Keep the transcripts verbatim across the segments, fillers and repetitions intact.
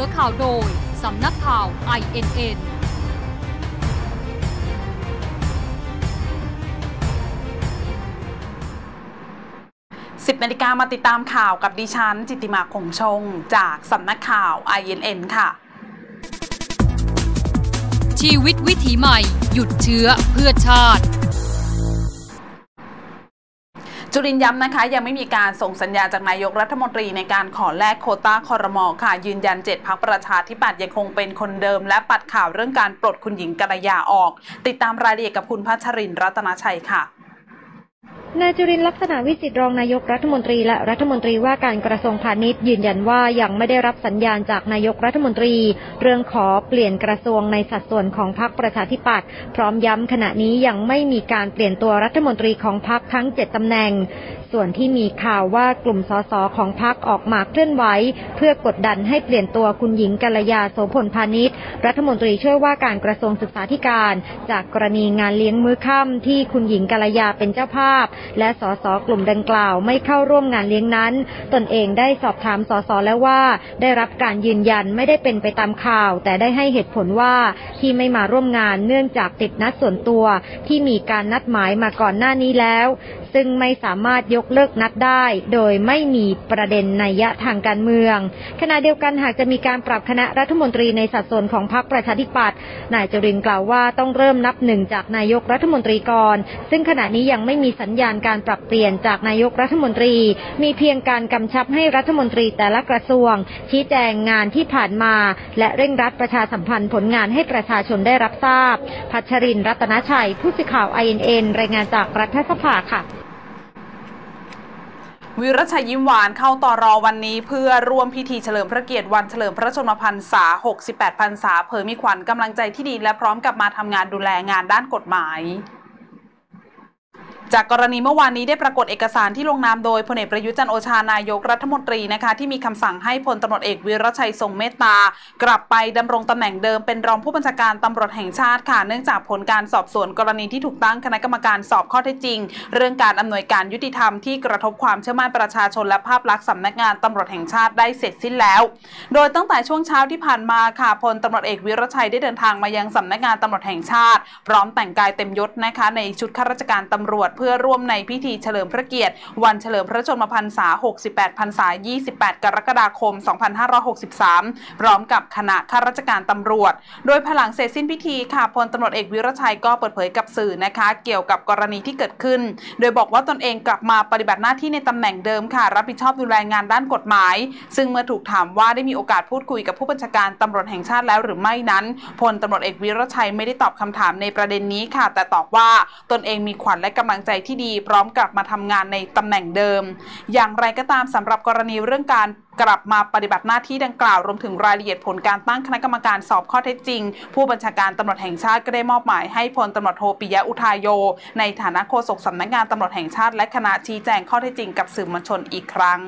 อข่าวโดยสำนักข่าว ไอ เอ็น เอ็นสิบนาฬิกามาติดตามข่าวกับดิฉันจิตติมาคงชงจากสำนักข่าว ไอ เอ็น เอ็น ค่ะชีวิตวิถีใหม่หยุดเชื้อเพื่อชาติจุรินทร์ย้ำนะคะยังไม่มีการส่งสัญญาจากนายกรัฐมนตรีในการขอแลกโควต้าครม.ค่ะยืนยันเจ็ดพรรคประชาธิปัตย์ยังคงเป็นคนเดิมและปัดข่าวเรื่องการปลดคุณหญิงกัลยาออกติดตามรายละเอียดกับคุณพัชรินทร์รัตนชัยค่ะนายจุรินทร์ลักษณะวิสิทธิ์รองนายกรัฐมนตรีและรัฐมนตรีว่าการกระทรวงพาณิชย์ยืนยันว่ายังไม่ได้รับสัญญาณจากนายกรัฐมนตรีเรื่องขอเปลี่ยนกระทรวงในสัดส่วนของพรรคประชาธิปัตย์พร้อมย้ำขณะนี้ยังไม่มีการเปลี่ยนตัวรัฐมนตรีของพรรคทั้งเจ็ดตำแหน่งส่วนที่มีข่าวว่ากลุ่มสสของพรรคออกมาเคลื่อนไหวเพื่อกดดันให้เปลี่ยนตัวคุณหญิงกัลยาโสพลพาณิชย์รัฐมนตรีช่วยว่าการกระทรวงศึกษาธิการจากกรณีงานเลี้ยงมื้อค่ำที่คุณหญิงกัลยาเป็นเจ้าภาพและสสกลุ่มดังกล่าวไม่เข้าร่วมงานเลี้ยงนั้นตนเองได้สอบถามสสแล้วว่าได้รับการยืนยันไม่ได้เป็นไปตามข่าวแต่ได้ให้เหตุผลว่าที่ไม่มาร่วมงานเนื่องจากติดนัดส่วนตัวที่มีการนัดหมายมาก่อนหน้านี้แล้วซึ่งไม่สามารถยกเลิกนัดได้โดยไม่มีประเด็นนัยยะทางการเมืองขณะเดียวกันหากจะมีการปรับคณะรัฐมนตรีในสัดส่วนของพรรคประชาธิปัตย์นายจุรินทร์กล่าวว่าต้องเริ่มนับหนึ่งจากนายกรัฐมนตรีก่อนซึ่งขณะนี้ยังไม่มีสัญญาณการปรับเปลี่ยนจากนายกรัฐมนตรีมีเพียงการกำชับให้รัฐมนตรีแต่ละกระทรวงชี้แจงงานที่ผ่านมาและเร่งรัดประชาสัมพันธ์ผลงานให้ประชาชนได้รับทราบพัชรินทร์รัตนชัยผู้สื่อข่าว ไอ เอ็น เอ็น รายงานจากรัฐสภาค่ะวิรชัยยิ้มหวานเข้าต่อรอวันนี้เพื่อร่วมพิธีเฉลิมพระเกียรติวันเฉลิมพระชนมพรรษาหกสิบแปดพรรษาเผยมีขวัญกำลังใจที่ดีและพร้อมกับมาทำงานดูแลงานด้านกฎหมายจากกรณีเมื่อวานนี้ได้ปรากฏเอกสารที่ลงนามโดยพลเอกประยุทธ์จันทร์โอชานายกรัฐมนตรีนะคะที่มีคำสั่งให้พลตำรวจเอกวิรชัยทรงเมตตากลับไปดำรงตำแหน่งเดิมเป็นรองผู้บัญชาการตำรวจแห่งชาติค่ะเนื่องจากผลการสอบสวนกรณีที่ถูกตั้งคณะกรรมการสอบข้อเท็จจริงเรื่องการอำนวยการยุติธรรมที่กระทบความเชื่อมั่นประชาชนและภาพลักษณ์สำนักงานตำรวจแห่งชาติได้เสร็จสิ้นแล้วโดยตั้งแต่ช่วงเช้าที่ผ่านมาค่ะพลตำรวจเอกวิรชัยได้เดินทางมายังสำนักงานตำรวจแห่งชาติพร้อมแต่งกายเต็มยศนะคะในชุดข้าราชการตำรวจเพื่อร่วมในพิธีเฉลิมพระเกียรติวันเฉลิมพระชนมพรรษาหกสิบแปดพรรษายี่สิบแปดกรกฎาคมสองพันห้าร้อยหกสิบสามพร้อมกับคณะข้าราชการตำรวจโดยภายหลังเสร็จสิ้นพิธีค่ะพลตำรวจเอกวิรชัยก็เปิดเผยกับสื่อนะคะเกี่ยวกับกรณีที่เกิดขึ้นโดยบอกว่าตนเองกลับมาปฏิบัติหน้าที่ในตำแหน่งเดิมค่ะรับผิดชอบดูแลงานด้านกฎหมายซึ่งเมื่อถูกถามว่าได้มีโอกาสพูดคุยกับผู้บัญชาการตำรวจแห่งชาติแล้วหรือไม่นั้นพลตำรวจเอกวิรชัยไม่ได้ตอบคำถามในประเด็นนี้ค่ะแต่ตอบว่าตนเองมีขวัญและกำลังใจที่ดีพร้อมกลับมาทำงานในตำแหน่งเดิมอย่างไรก็ตามสำหรับกรณีเรื่องการกลับมาปฏิบัติหน้าที่ดังกล่าวรวมถึงรายละเอียดผลการตั้งคณะกรรมการสอบข้อเท็จจริงผู้บัญชาการตำรวจแห่งชาติก็ได้มอบหมายให้พลตำรวจโทปิยะอุทาโยในฐานะโฆษกสำนักงานตำรวจแห่งชาติและคณะชี้แจงข้อเท็จจริงกับสื่อมวลชนอีกครั้ง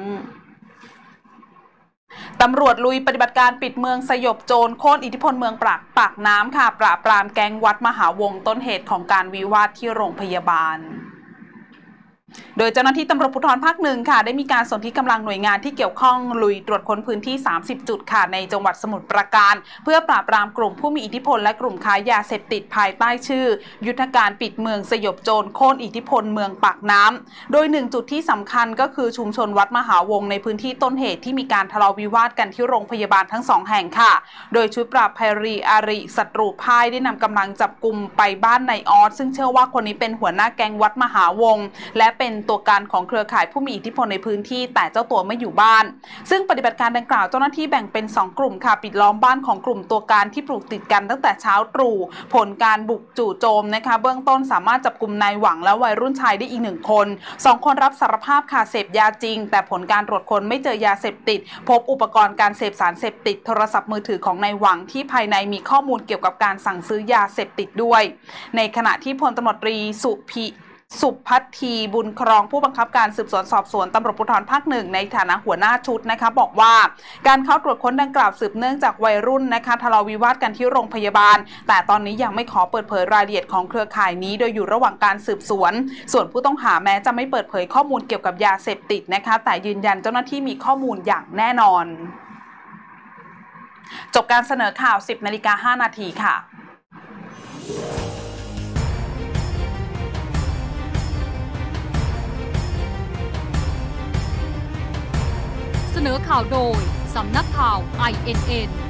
ตำรวจลุยปฏิบัติการปิดเมืองสยบโจรโค่นอิทธิพลเมืองปากปากน้ำค่ะปราบปรามแก๊งวัดมหาวงศ์ต้นเหตุของการวิวาทที่โรงพยาบาลโดยเจ้าหน้าที่ตำรวจภูธรภาคหนึ่งค่ะได้มีการสนธิกำลังหน่วยงานที่เกี่ยวข้องลุยตรวจค้นพื้นที่สามสิบจุดค่ะในจังหวัดสมุทรปราการเพื่อปราบปรามกลุ่มผู้มีอิทธิพลและกลุ่มค้ายาเสพติดภายใต้ชื่อยุทธการปิดเมืองสยบโจรโค่นอิทธิพลเมืองปากน้ำโดยหนึ่งจุดที่สำคัญก็คือชุมชนวัดมหาวงศ์ในพื้นที่ต้นเหตุที่มีการทะเลาะวิวาทกันที่โรงพยาบาลทั้งสองแห่งค่ะโดยชุดปราบภัยรีอาริศัตรูพ่ายได้นำกำลังจับกุมไปบ้านนายออสซึ่งเชื่อว่าคนนี้เป็นหัวหน้าแก๊งวัดมหาวงศ์และเป็นตัวการของเครือข่ายผู้มีอิทธิพลในพื้นที่แต่เจ้าตัวไม่อยู่บ้านซึ่งปฏิบัติการดังกล่าวเจ้าหน้าที่แบ่งเป็นสองกลุ่มค่ะปิดล้อมบ้านของกลุ่มตัวการที่ปลูกติดกันตั้งแต่เช้าตรู่ผลการบุกจู่โจมนะคะเบื้องต้นสามารถจับกุมนายหวังและวัยรุ่นชายได้อีกหนึ่งคนสองคนรับสารภาพค่ะเสพยาจริงแต่ผลการตรวจค้นไม่เจอยาเสพติดพบอุปกรณ์การเสพสารเสพติดโทรศัพท์มือถือของนายหวังที่ภายในมีข้อมูลเกี่ยวกับการสั่งซื้อยาเสพติดด้วยในขณะที่พลตำรวจตรีสุพิสุพัทธีบุญครองผู้บังคับการสืบสวนสอบสวนตำรวจภูธรภาคหนึ่งในฐานะหัวหน้าชุดนะคะบอกว่าการเข้าตรวจค้นดังกล่าวสืบเนื่องจากวัยรุ่นนะคะทะเลาะวิวาทกันที่โรงพยาบาลแต่ตอนนี้ยังไม่ขอเปิดเผยรายละเอียดของเครือข่ายนี้โดยอยู่ระหว่างการสืบสวนส่วนผู้ต้องหาแม้จะไม่เปิดเผยข้อมูลเกี่ยวกับยาเสพติดนะคะแต่ยืนยันเจ้าหน้าที่มีข้อมูลอย่างแน่นอนจบการเสนอข่าว สิบนาฬิกาห้านาทีค่ะเสนอข่าวโดยสำนักข่าว ไอ เอ็น เอ็น